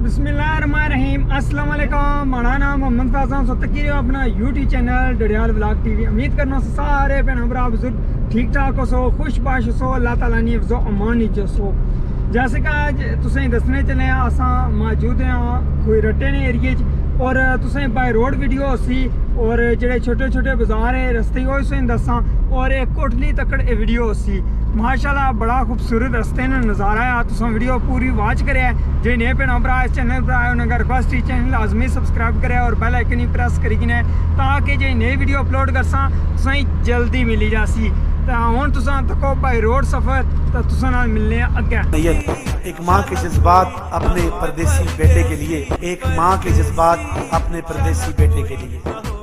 बिस्मिल्लाहिर्रहमानिर्रहीम। अस्सलाम वालेकुम। मेरा नाम मोहम्मद फैज़ान सत्तकी अपना YouTube channel Dadiyal vlog TV. उम्मीद करना सारे भैन भरा बुजुर्ग ठीक ठाक हो सो, खुश बाश हो, अल्लाह ताला ने हिफ्ज़ो अमान च सो। जैसे कि अज तुसें दसने चले अस मौजूद हैं कोई रट्टे ने एरिए और तुसें बाय रोड वीडियो सी और जेडे छोटे छोटे बाजार है रस्ते हो तुसें दसा और एक कोटली तकड़ वीडियो सी। माशाल्लाह बड़ा खूबसूरत रस्ते ने नज़ारा है। तुम वीडियो पूरी वॉच करे जे नए भैन भरा इस चैनल पर आए उन्हें रिक्वेस्ट चैनल लाजमी सबसक्राइब करे और बेल आइकन ही प्रेस करी ताकि जे नई वीडियो अपलोड करसा तुसें जल्दी मिली जासी। तो हुण तुसां तको बाय रोड सफ़र तो तुसां नाल मिलने अगे। एक माँ के जज्बात अपने परदेसी बेटे के लिए, एक माँ के जज्बात अपने परदेसी बेटे के लिए।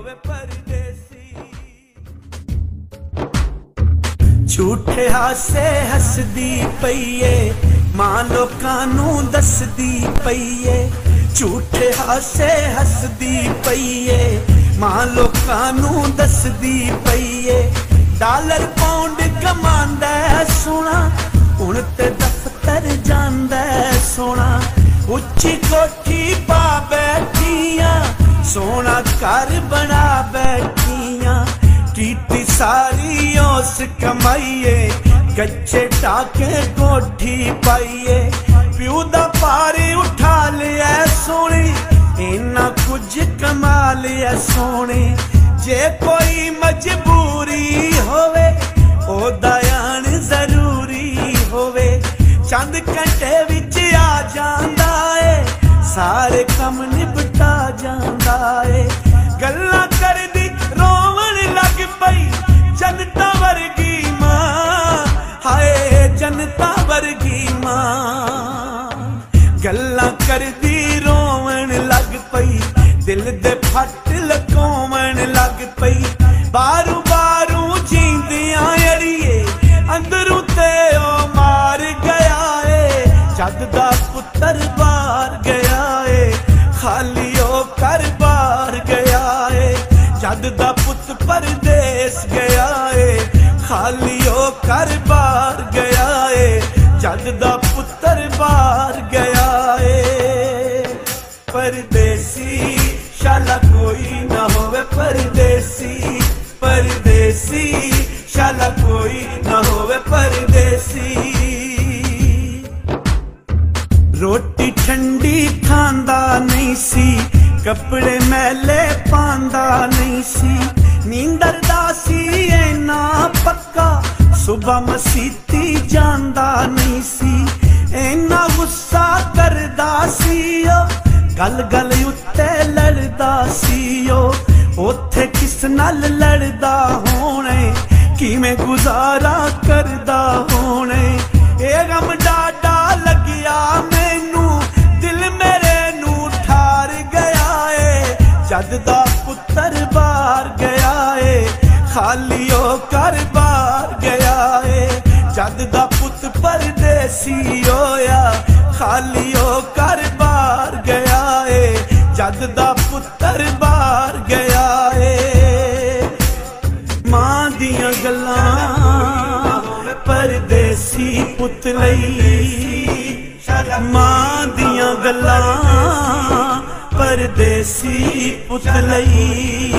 झूठे हासे हसदी पईए मां लोकां नूं दसदी पईए, झूठे हासे हसदी पईए मां लोकां नूं दसदी पईए। डॉलर पाउंड कमांदा सोना हुण ते दफ्तर जांदा सोना, उच्ची कोठी पा बैठियां सोना घर बना बैठियां। कीती सारी उस कमाइए कच्चे टाके कोठी पाइए, प्यू दा पारी उठा लिया सोनी इन्ना कुछ कमा लिया सोनी। जे कोई मजबूरी होवे ओदा आन जरूरी होवे, चंद घंटे विच आ जांदा है सारे कम निपटा जांदा है। गल्लां करदी रोवण लग पई जनता वर्गी मां, हाय जनता वर्गी मां। गल्लां करदी रोवण लग पई दिल दे फट लकोवण लग पई। बारू बारू जींदियां अड़िए अंदरों ते ओ मार गया है, जद दा पुत्तर बाहर गया है खाली ओ कर बाहर गया है। जद दा पुत परदेस गया है खाली ओ कर बाहर गया है, जद दा पुत्तर बाहर गया है। परदेसी शाला कोई ना होवे परदेसी, परदेसी शाला कोई ना होवे परदेसी। रोटी ठंडी खांदा नहीं सी, कपड़े मैले पांदा नहीं सी, नींदर दा सी इन्ना पक्का सुबह मसीती जांदा नहीं सी। इन्ना गुस्सा करदा सी ओ गल गल उत्ते लड़दा सी ओ, ओथे किस नाल लड़दा होने किवें गुजारा करदा होने। ए गम डाडा लगिया मैनू दिल मेरे नू ठार गया है, जद दा पुत्तर बाहर गया है खाली ओ कर बाहर गया है। जद दा पुत परदेसी होया खाली ओ कर बाहर गया है, जद दा पुत्तर बाहर गया है। मां दियां गल्लां परदेसी पुत लई, मां दियां गल्लां परदेसी पुत लई।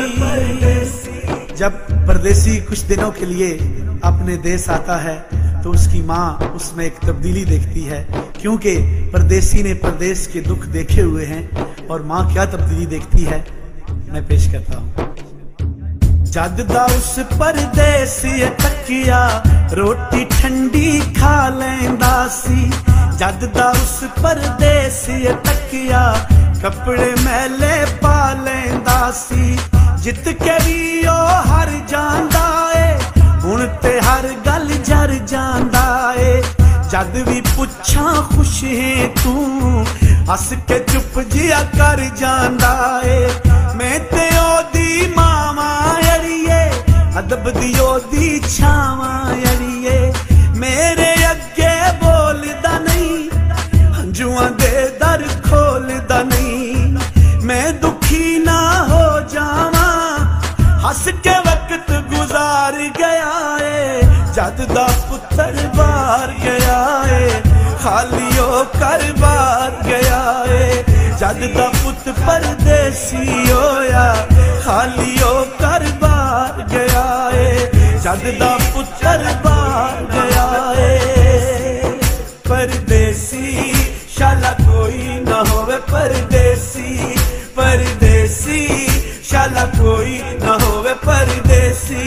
जब परदेसी कुछ दिनों के लिए अपने देश आता है तो उसकी माँ उसमें एक तब्दीली देखती है, क्योंकि परदेसी ने परदेश के दुख देखे हुए हैं। और माँ क्या तब्दीली देखती है मैं पेश करता हूँ। जद दा उस परदेसी तकिया रोटी ठंडी खा लेंदा सी, जद दा उस परदेसी तकिया कपड़े मैले पा लेंदा सी। जित के भी ओ हर जांदा है हुण ते हर गल जर जांदा है। जद भी पुछां खुश है तू हस के चुप जिया कर जांदा है। मैं ते ओदी मावा अड़िए अदब दी ओदी छावा अड़िए, मेरे अगे बोलदा नहीं हंजुआं दे दर खोलदा नहीं। मैं दुखी ना हो जावा हस के वक्त गुजार गया है, जद दा पुत्तर बाहर गया है खाली ओ कर बार गया है जद दा पुत परदेसी होया खाली ओ कर बार गया है जद दा पुत्र बार गया है परदेसी शाला कोई ना होवे परदेसी परदेसी शाला कोई ना होवे परदेसी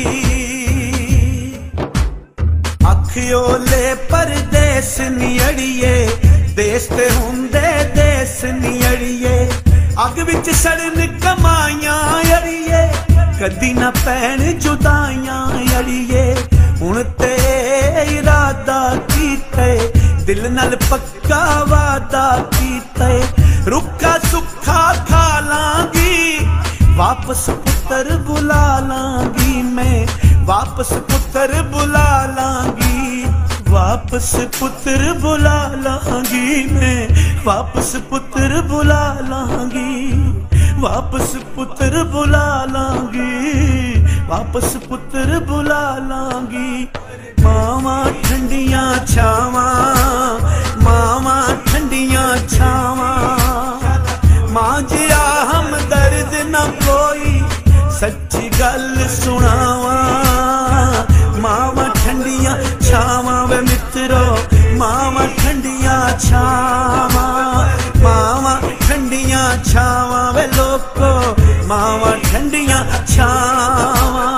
अखियोले परदेस नियड़िए देश ते हुंदे देश नियड़िए अग विच सड़न कमाइयां अड़िए कदी ना पैण जुदाइयां अड़िए हुण ते इरादा कीते दिल नाल पक्का वादा कीते रुखा सुखा खा लांगी वापस पुत्र बुला लांगी मैं वापस पुत्र बुला लांगी वापस पुत्र बुला लांगी मैं वापस पुत्र बुला लांगी वापस पुत्र बुला लांगी वापस पुत्र बुला लांगी मामा ठंडियां छावां मामा ठंडियां छावां मां जिया हम दर्द न कोई सच्ची गल सुनावा मावा ठंडियां छावां वे मित्रो मावा ठंडियां छावां मावा ठंडियां छावां वे लोको मावा ठंडियां छावां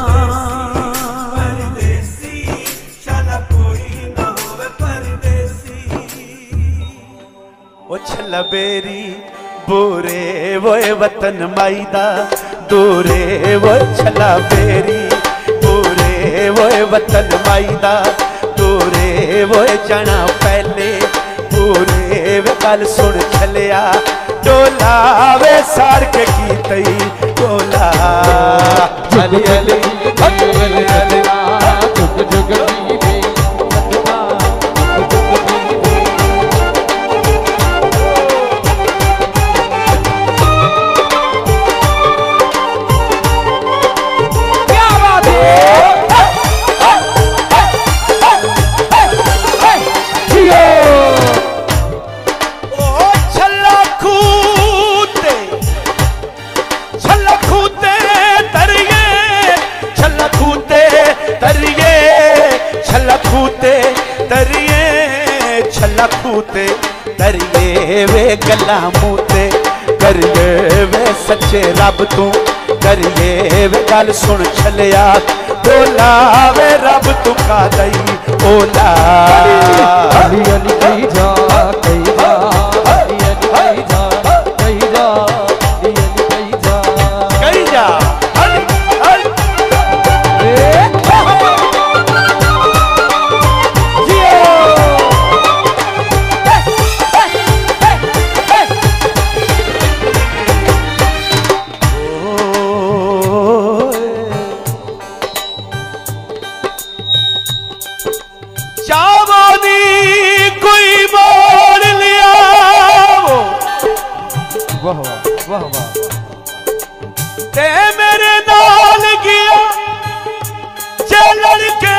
परदेसी शाला कोई ना होवे परदेसी ओ छला बेरी बुरे वोए वतन माईदा दूरे वो छला बेरी बुरे वोए वतन माईदा दूरे वो जाना पहले बुरे वे गल सुन छलिया डोला वे सार के की तई डोला अली अली अली अली जुग जुग खूते करिए वे गला मूते करिए वे सच्चे रब तू करिए वे गल सुन छलिया बोला वे रब तू का दई ओला अली अली कही जा कही जा अली अली कही जा कही जा अली अली कही जा कही जा अली अली वाह वाह वाह ते मेरे नाल गया चल के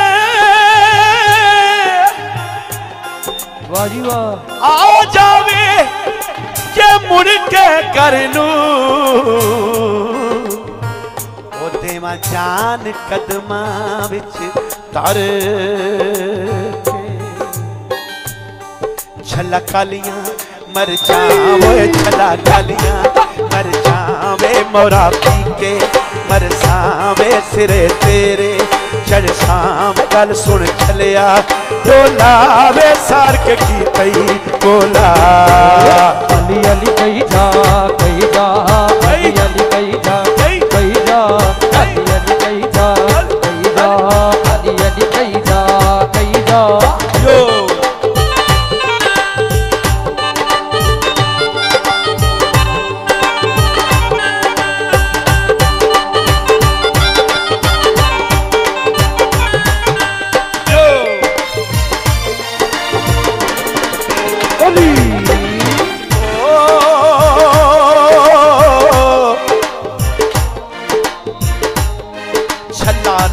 वाह जी वाह आ जावे के मुड़ के कर लू ओ देवा जान कदमा विच तर छला कालियां मर जावे छला कालियां मर जावे मोरा पी के मर सावे सिरे तेरे चढ़ साम गल सुन छलिया बोला वे सार के की तई बोला अली अली कही जा कही जा अली अली कही जा कही जा अली अली कही जा कही जा अली अली कही जा कही जा यो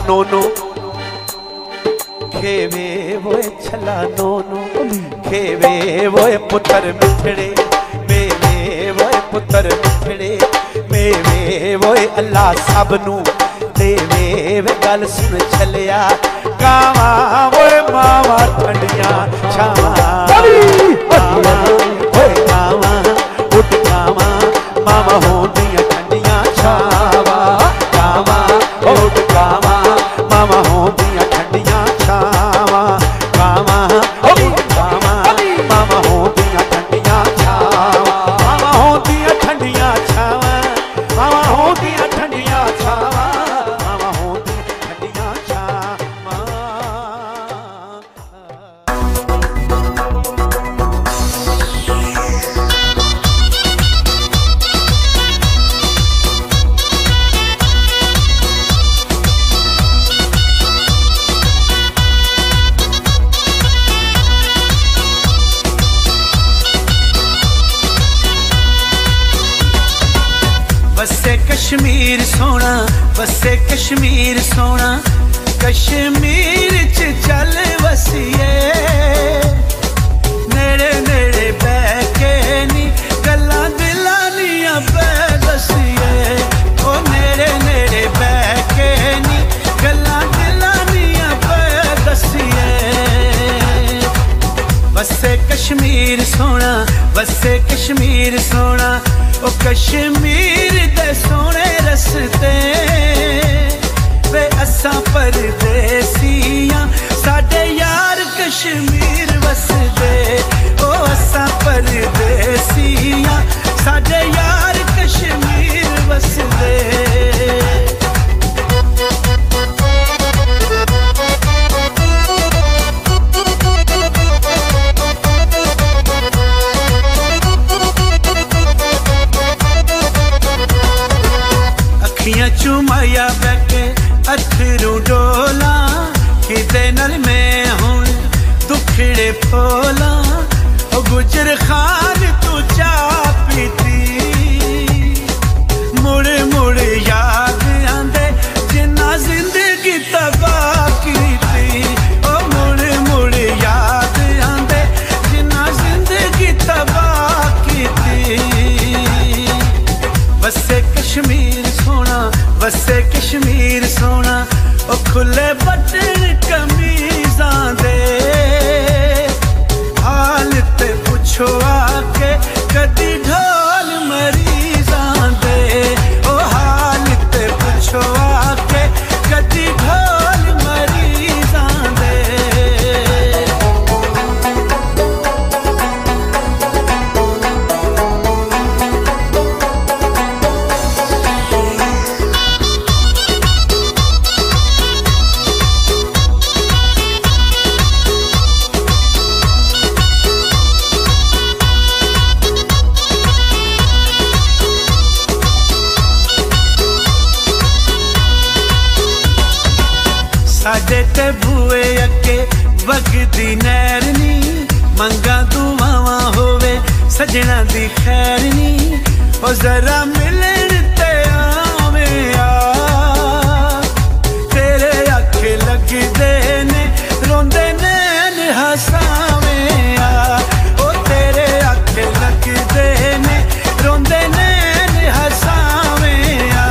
नोनो खेवे वो छला नोनो खेवे पुत्र मिठड़े मेवे वोए पुत्र मिठड़े मेवे वोए अल्लाह सब नू देवे वे गल सुन चलिया गावा वोए मावा ठंडियां छावा वोए गावा उठ गावा मावा होंदियां ठंडियां छावा गावा उठ गावा मावा होंदियां ठंडियां छावा गावा उठ गावा मावा होंदियां ठंडियां छावा मावा होंदियां ठंडियां छावा मावा होंदियां ठंडियां छावा मावा होंदियां ठंडियां छावा। बसे कश्मीर सोना बसे कश्मीर सोना कश्मीर च चल वसिए नेड़े नेड़े बह के नी गल्लां दिलां दियां पै दसिए ओ नेड़े नेड़े बह के नी गल्लां दिलां दियां पै दसिए बसे कश्मीर सोना बसे कश्मीर सोना ओ कश्मीर दे सोने रस्ते वे असां परदेसियां साडे यार कश्मीर वसदे ओ असां परदेसियां साडे यार कश्मीर वसदे। अखियां चुमाया बैठे अथरू डोला किदे नल में हुण दुखड़े फोला ओ गुजर खान तू चा पीती मुड़ मुड़ याद आंदे जिन्ना जिंदगी तबाह कीती ओ मुड़ मुड़ याद आंदे जिन्ना जिंदगी तबाह कीती बसे कश्मीर सोना बसे कश्मीर सोना ओ खुले बटन कमीज़ां दे हाल ते पुछो आके कदी ढोल मरीज़ां दे ओ हाल ते पुछो आके कदी ढोल मरीज़ां दे। साडे ते बुए अगे वगदी नैर नी मंगा दुआवां होवे सजना दी खैर नी ओ जरा मिलन ते आवे आ तेरे अखे लगदे ने रोंदे नैन हसावे आ ओ तेरे अखे लगदे ने रोंदे नैन हसावे आ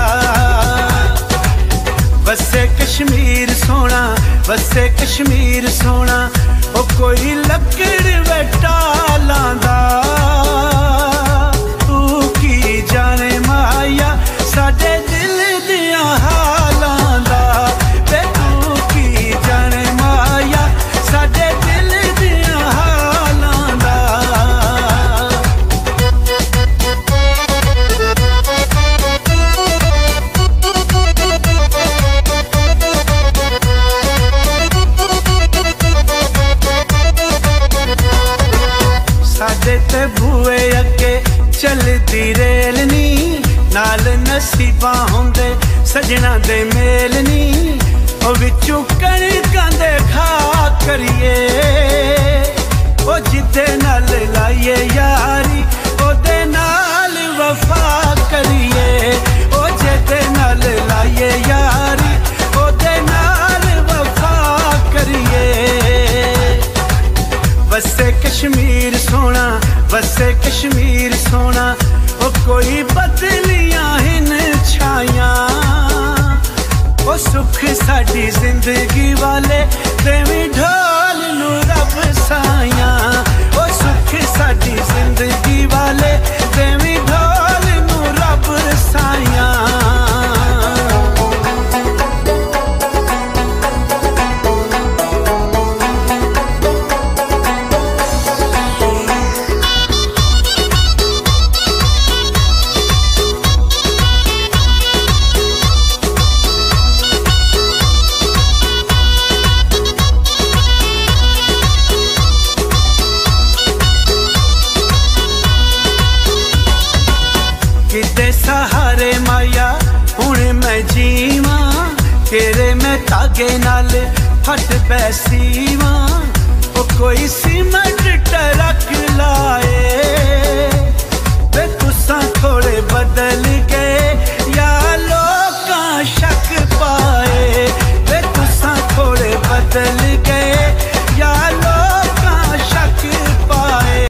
बसे कश्मीर सोना बसे कश्मीर सोना ओ कोई लकड़ वेटा लांदा तू की जाने माया साडे दिल दियां हालां दा वे तू की जाने माया साडे दिल दियां हालां दा। साडे ते बुए अगे चलदी रेल नी नाल नसीबा होंदे सजना दे मेल नी ओ विचों कणकां दे खा करिए ओ जिदे नाल लाइए यारी ओदे नाल वफा करिए ओ जिदे नाल लाइए यारी ओदे नाल वफा करिए बसे कश्मीर सोना बसे कश्मीर सोना ओ कोई बदलियां हिन छाया ओ सुख साडी जिंदगी वाले देवी ढोल नू रब साया ओ सुख साडी जिंदगी वाले देवी ढोल नू रब साया सहारे माया हुण मैं जीवा तेरे मैं धागे नाल फट बैसीवा ओ कोई सीमेंट टरक लाए वे तुसा थोड़े बदल